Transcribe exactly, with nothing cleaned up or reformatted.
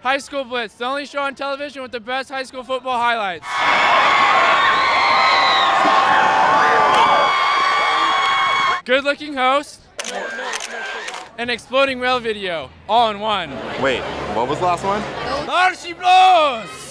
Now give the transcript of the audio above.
High School Blitz, the only show on television with the best high school football highlights. Good-looking host, an exploding rail video, all in one. Wait, what was the last one? Larcy blows!